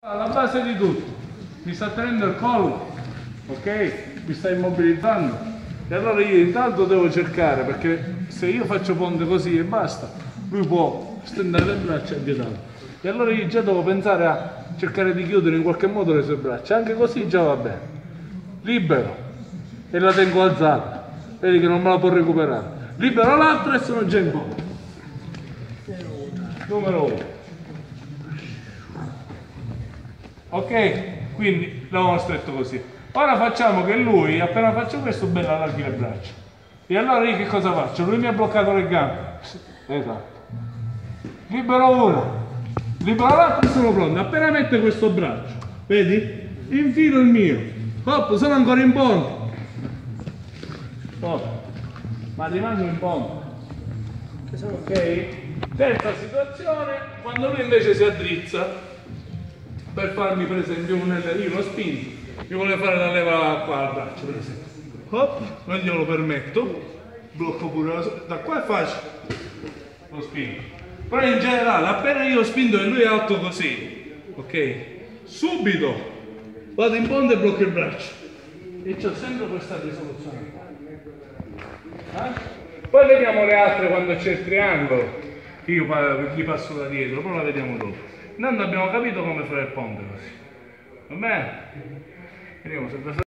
Alla base di tutto, mi sta tenendo il collo, ok? Mi sta immobilizzando. E allora io intanto devo cercare, perché se io faccio ponte così e basta, lui può stendere le braccia e vietato. E allora io già devo pensare a cercare di chiudere in qualche modo le sue braccia, anche così già va bene. Libero e la tengo alzata, vedi che non me la può recuperare. Libero l'altra e sono già in ponte. Numero 1. Ok? Quindi l'abbiamo stretto così. Ora facciamo che lui, appena faccio questo, bello allarghi le braccia. E allora io che cosa faccio? Lui mi ha bloccato le gambe. Esatto. Libero una, libero l'altro e sono pronto. Appena mette questo braccio, vedi? Infilo il mio. Hop, sono ancora in ponte. Hop. Ma rimango in ponte. Ok? Terza situazione, quando lui invece si addrizza per farmi per esempio io lo spinto, mi vuole fare la leva qua al braccio per esempio. Hop, non glielo permetto, blocco pure da qua è facile, lo spingo. Però in generale, appena io lo spingo e lui è alto così, ok? Subito vado in ponte e blocco il braccio. E c'ho sempre questa risoluzione qua. Poi vediamo le altre quando c'è il triangolo. Io gli passo da dietro, poi la vediamo dopo. Intanto abbiamo capito come fare il ponte così. Va bene? Vediamo se